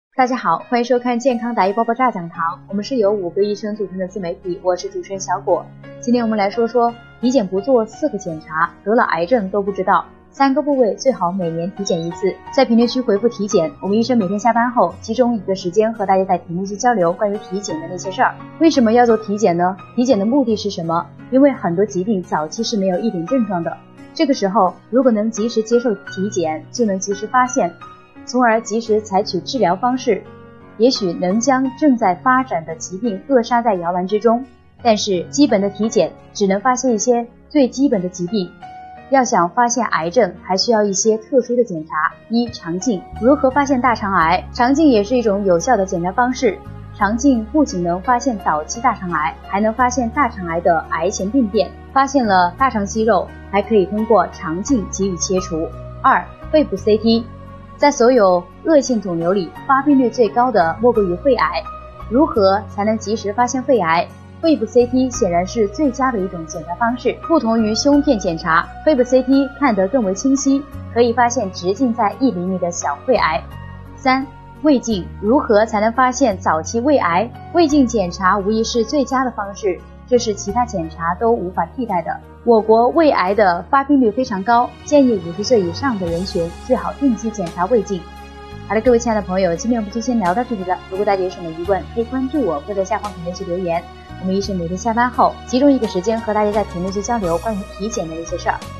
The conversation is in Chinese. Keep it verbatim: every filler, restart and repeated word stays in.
大家好，欢迎收看健康答疑包爆炸讲堂，我们是由五个医生组成的自媒体，我是主持人小果。今天我们来说说体检不做四个检查，得了癌症都不知道，三个部位最好每年体检一次。在评论区回复体检，我们医生每天下班后集中一个时间和大家在屏幕区交流关于体检的那些事儿。为什么要做体检呢？体检的目的是什么？因为很多疾病早期是没有一点症状的，这个时候如果能及时接受体检，就能及时发现，从而及时采取治疗方式，也许能将正在发展的疾病扼杀在摇篮之中。但是基本的体检只能发现一些最基本的疾病，要想发现癌症还需要一些特殊的检查。一、肠镜。如何发现大肠癌？肠镜也是一种有效的检查方式。肠镜不仅能发现早期大肠癌，还能发现大肠癌的癌前病变，发现了大肠息肉还可以通过肠镜给予切除。二、肺部 C T。在所有恶性肿瘤里，发病率最高的莫过于肺癌。如何才能及时发现肺癌？肺部 C T 显然是最佳的一种检查方式。不同于胸片检查，肺部 C T 看得更为清晰，可以发现直径在一厘米的小肺癌。三、胃镜。如何才能发现早期胃癌？胃镜检查无疑是最佳的方式，这是其他检查都无法替代的。我国胃癌的发病率非常高，建议五十岁以上的人群最好定期检查胃镜。好的，各位亲爱的朋友，今天我们就先聊到这里了。如果大家有什么疑问，可以关注我或在下方评论区留言。我们医生每天下班后集中一个时间和大家在评论区交流关于体检的一些事儿。